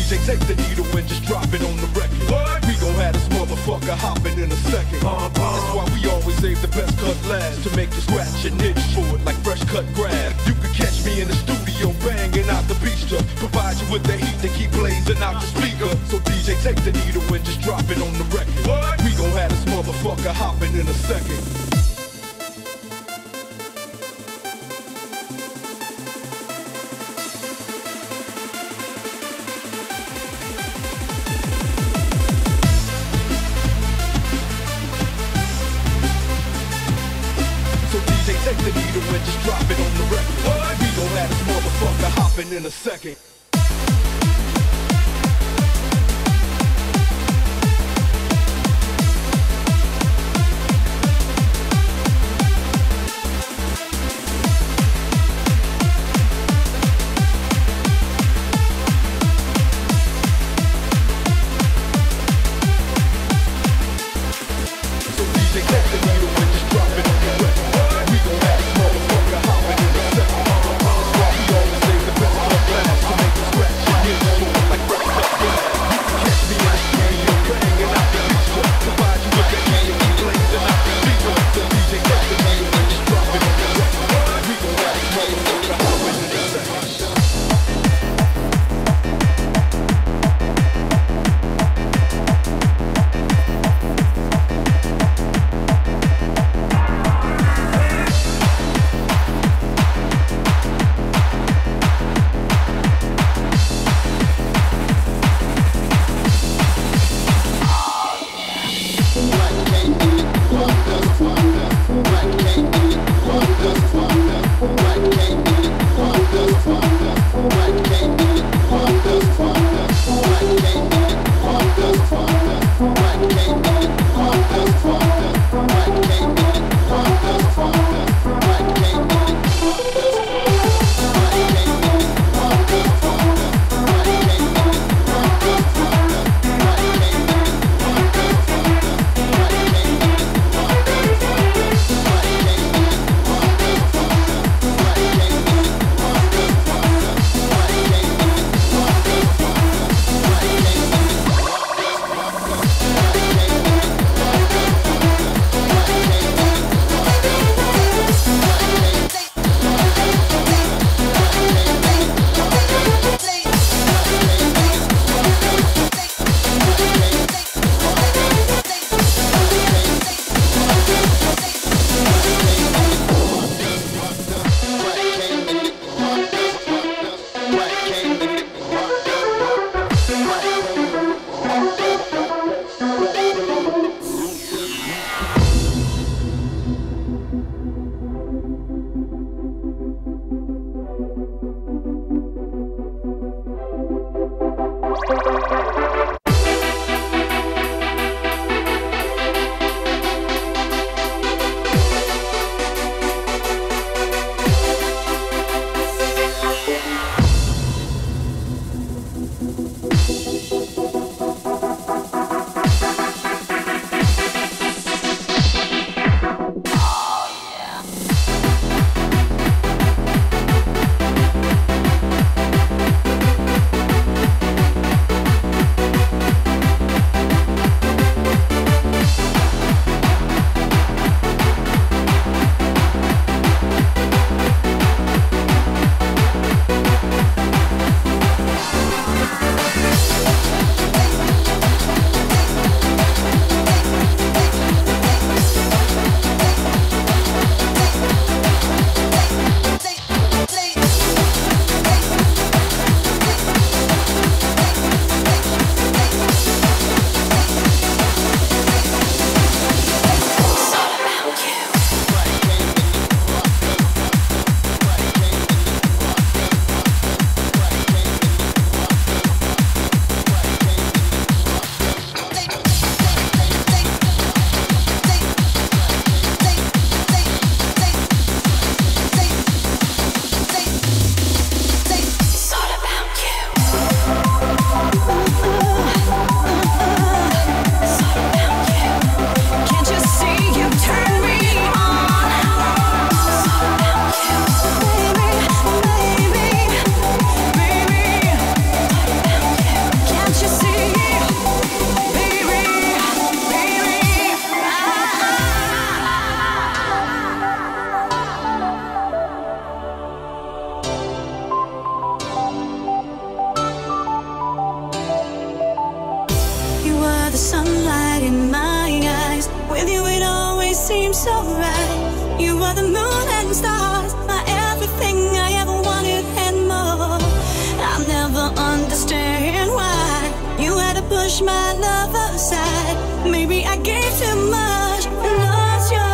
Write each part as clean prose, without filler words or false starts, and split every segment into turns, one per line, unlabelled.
DJ take the needle and just drop it on the record. What? We gon' have this motherfucker hopping in a second. That's why we always save the best cut last, to make you scratch and itch for it like fresh cut grass. You can catch me in the studio banging out the beach to provide you with the heat to keep blazing out the speaker. So DJ take the needle and just drop it on the record. What? We gon' have this motherfucker hopping in a second. Take the needle and just drop it on the record. What? We gon' have this motherfucker hopping in a second. So DJ take the needle and just drop it on the record.
seems so right. You are the moon and stars, my everything I ever wanted and more. I'll never understand why you had to push my love aside. Maybe I gave too much and lost your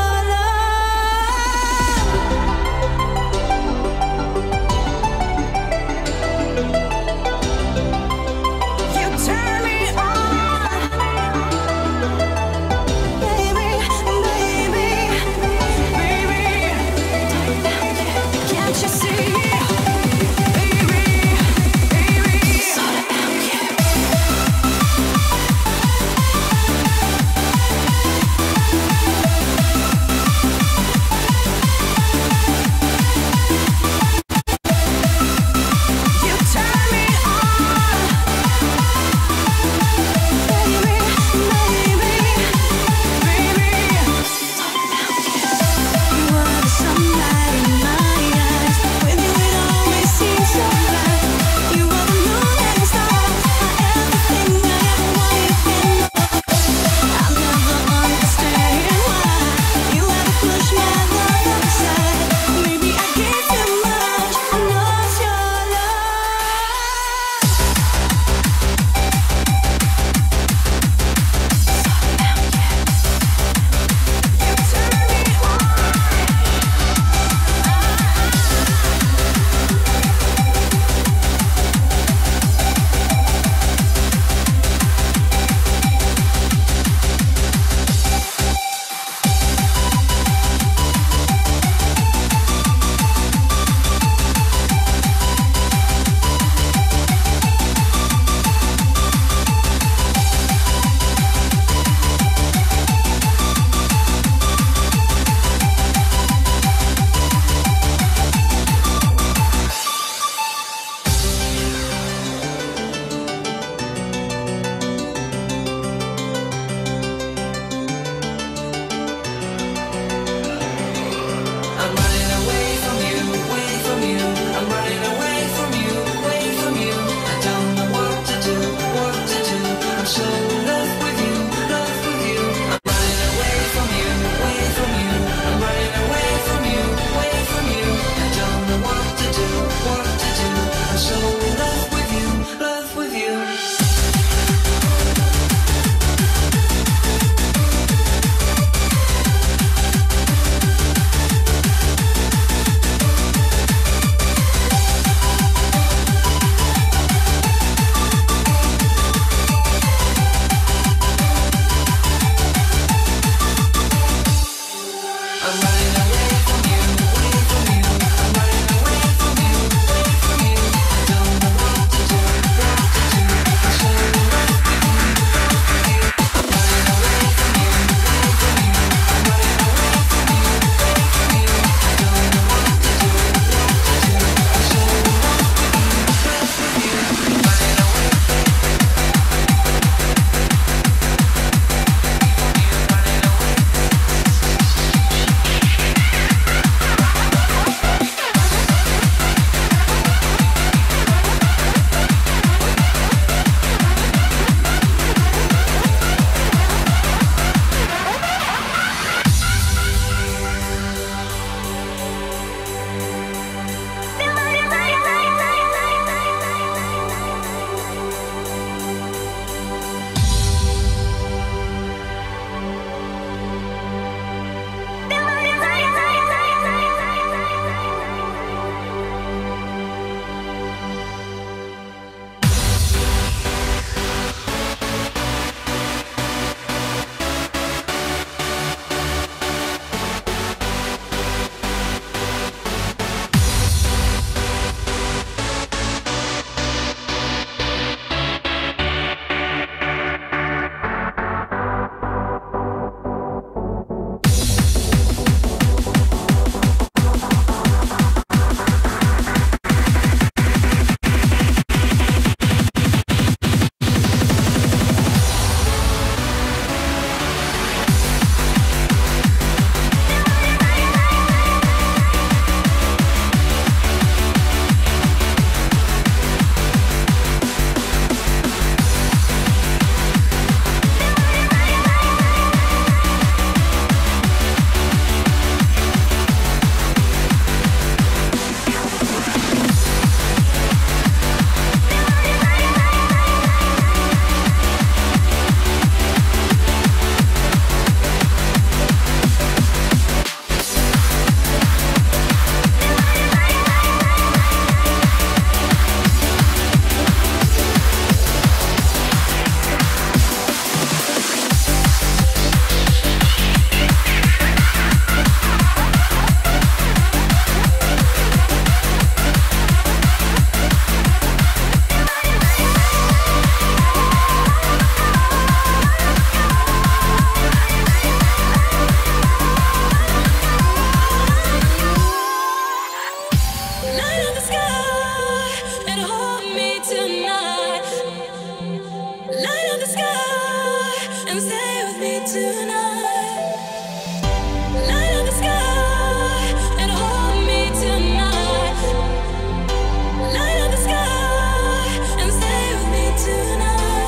and stay with me tonight. Light up the sky and hold me tonight. Light up the sky and stay with me tonight.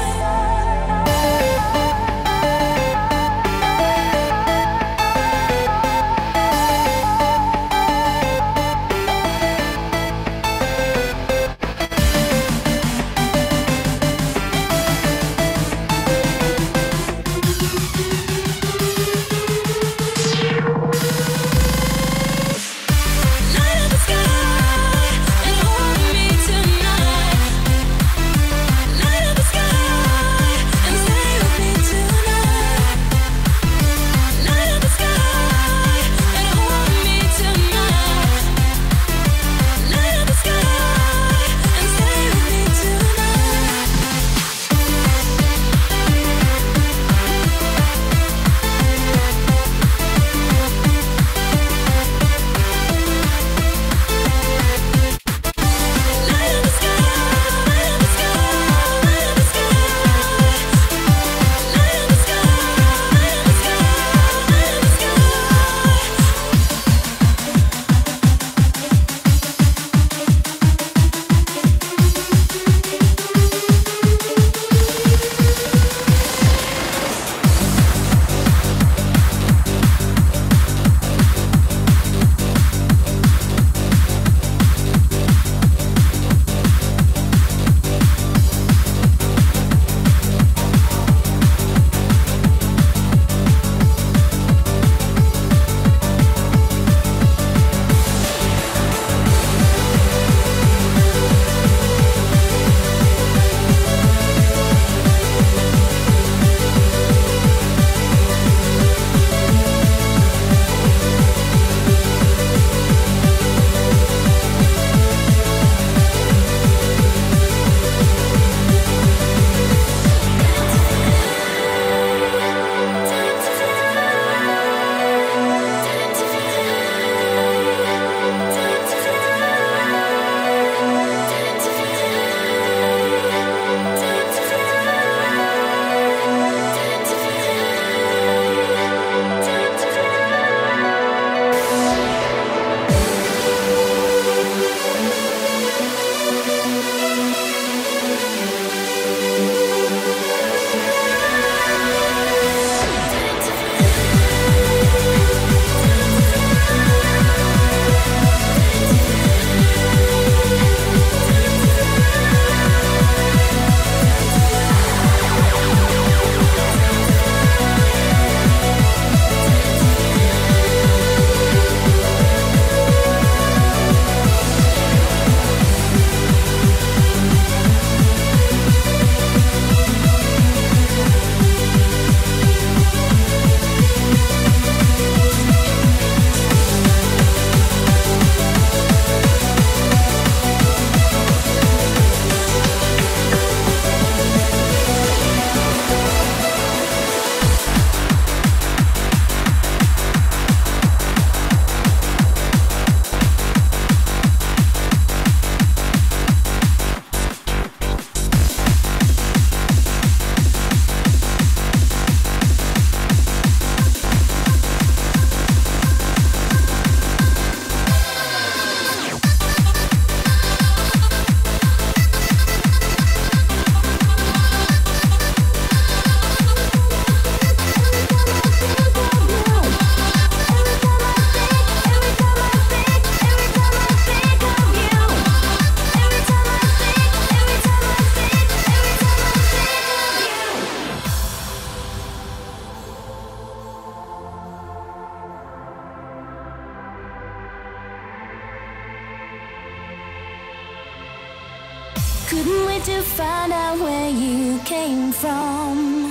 Couldn't wait to find out where you came from,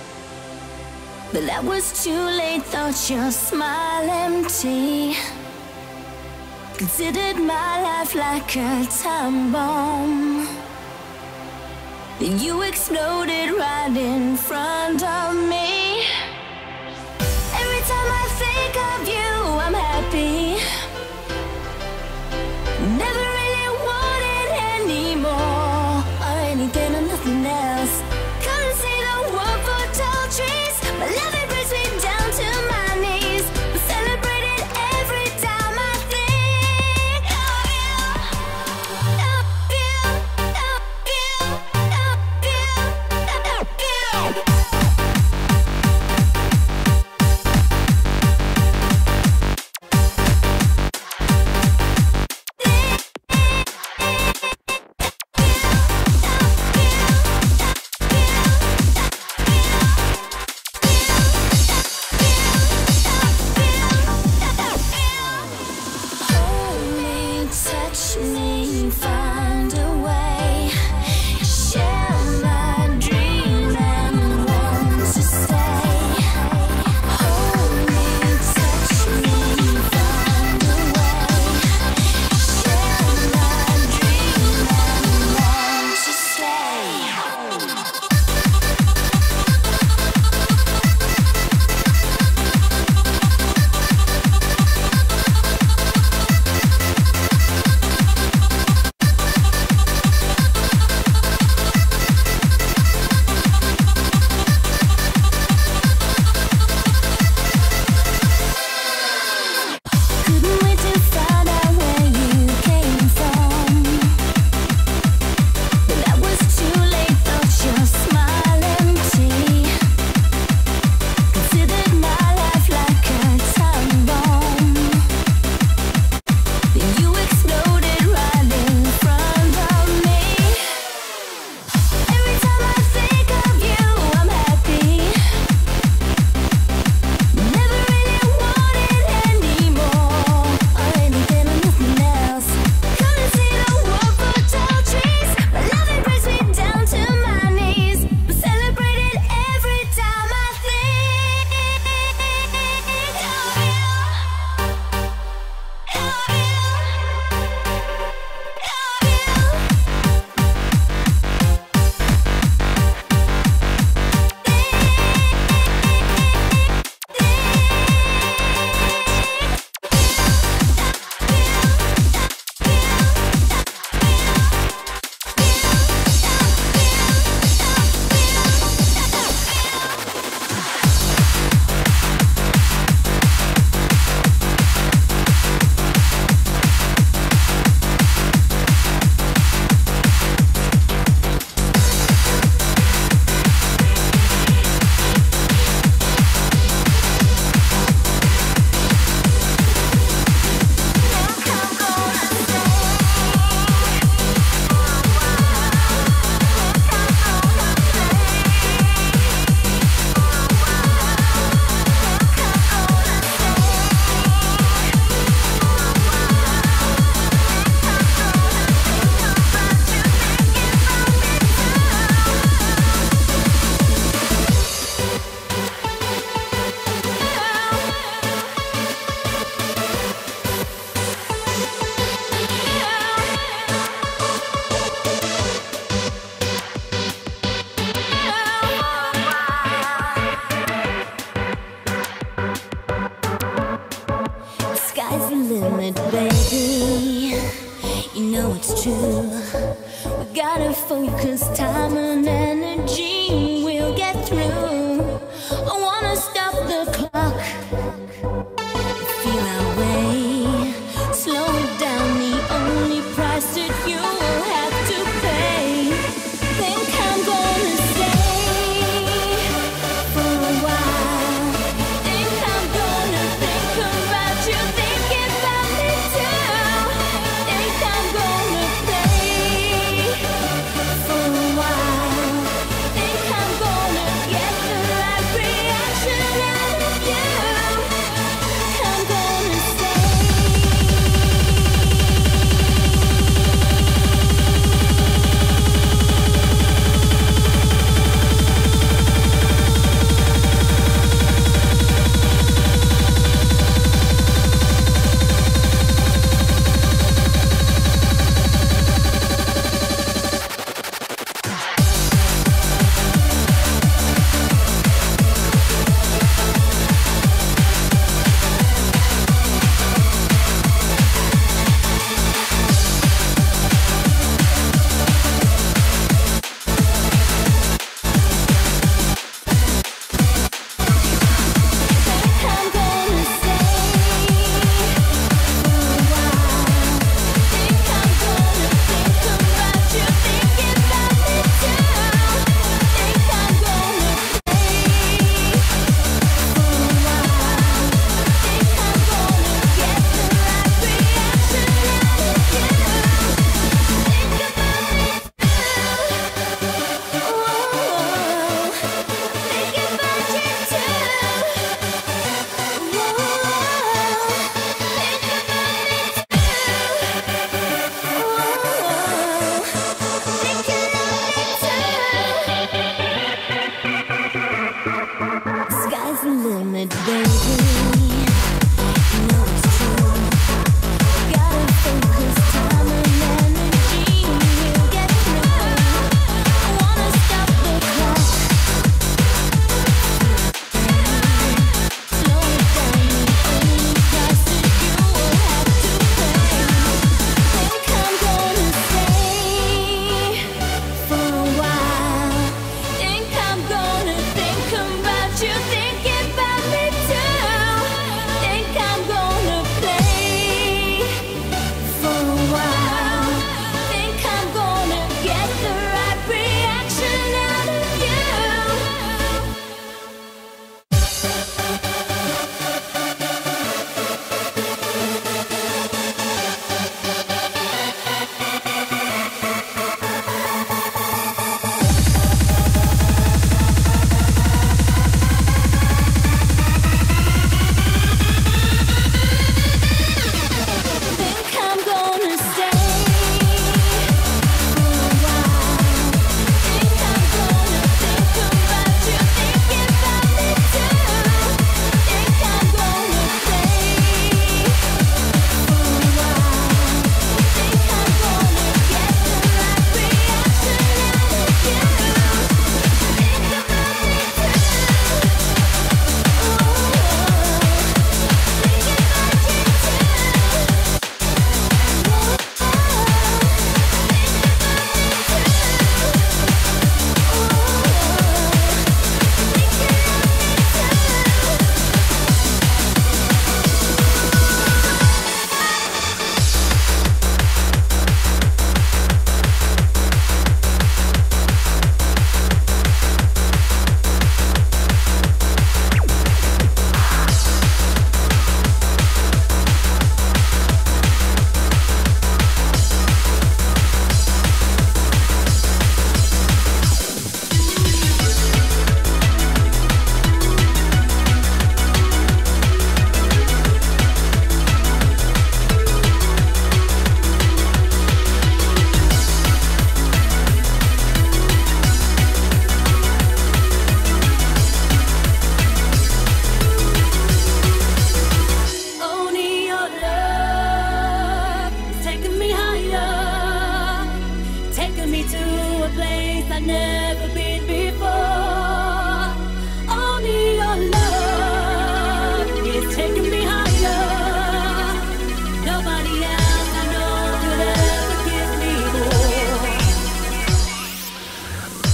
but that was too late. Thought your smile empty. Considered my life like a time bomb. Then you exploded right in front of me. Every time I think of you, I'm happy. Never really wanted anymore, or anything or nothing else. Couldn't see the world for adultery. time and energy, we'll get through. I wanna stop the clock, feel our way, slow it down, the only price that you will have to pay. Think I'm gonna stay for a while. Think I'm gonna think about you, think about me too. Think I'm gonna play for a while. Think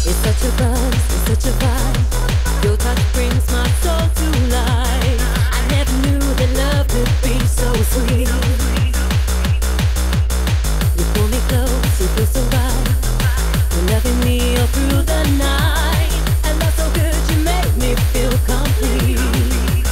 It's such a buzz, it's such a vibe. Your touch brings my soul to life. I never knew that love could be so sweet. You pull me close, you feel so right. You're loving me all through the night. And that's so good, you make me feel complete.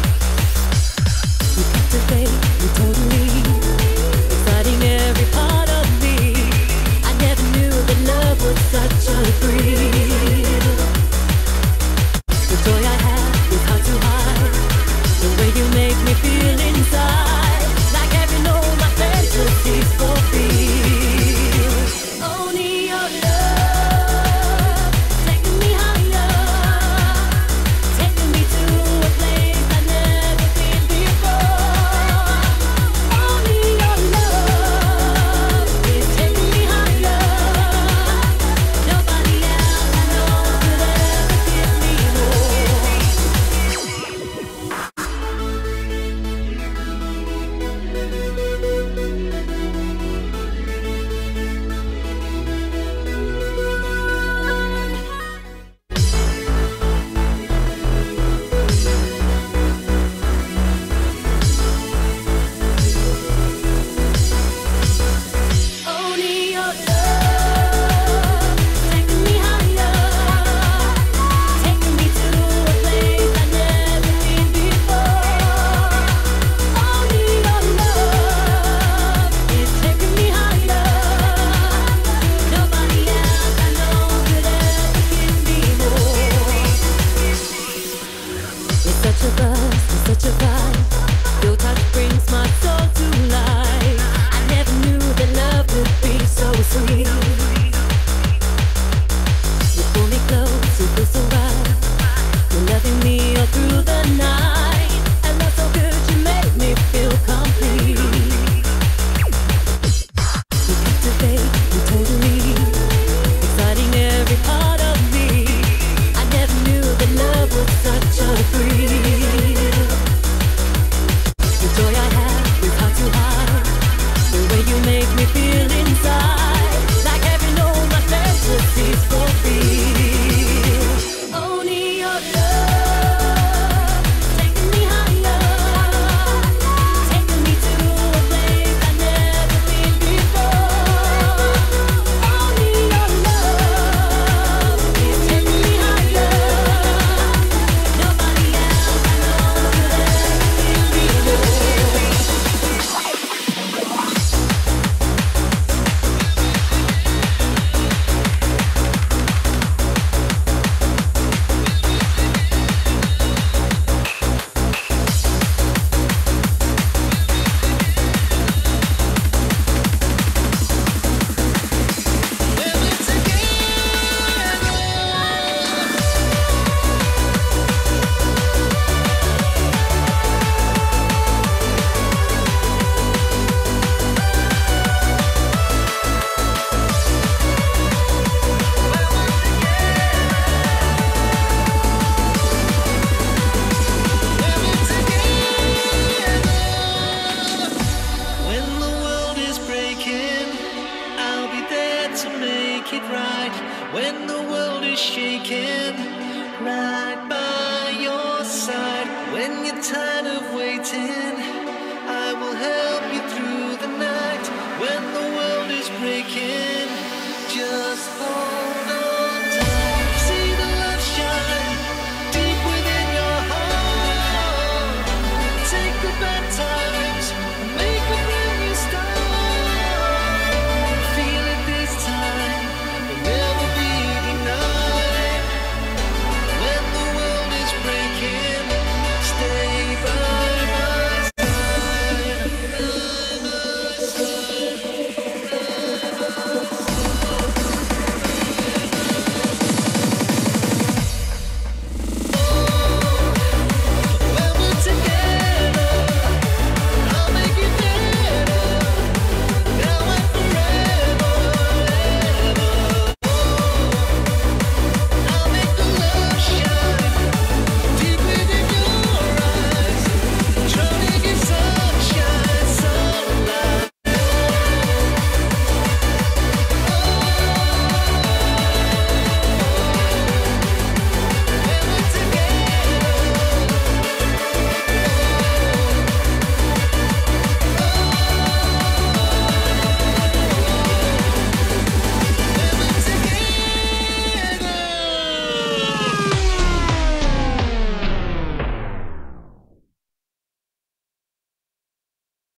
You captivate me totally, exciting every part of me. I never knew that love was such a thrill. The joy I have is hard to hide. The way you make me feel inside, like every note my fantasies fulfill. Only your love, taking me higher, taking me to a place I've never been before. Only your love is taking me higher. Nobody else I know could ever give me more. Only your love, taking me higher, taking me to a place I've never been before. Only your love is taking me higher. Nobody else I know could ever give me more. It's such a buzz, it's such a vibe. Your touch brings my soul to life. I never knew that love could be so sweet. You pull me close, you feel so right. You're loving me all through the night. And that's so good, you make me feel complete. You captivate me totally, exciting every part of me. I never knew that love was such a thrill. The joy I have is hard to hide. The way you make me feel inside, like every note my fantasies fulfill. Only your love, taking me higher, taking me to a place I've never been before. Only your love is taking me higher. Nobody else I know could ever give me more.
When the world is breaking, I'll be there to make it right. When the world is shaking, right by your side. When you're tired of waiting,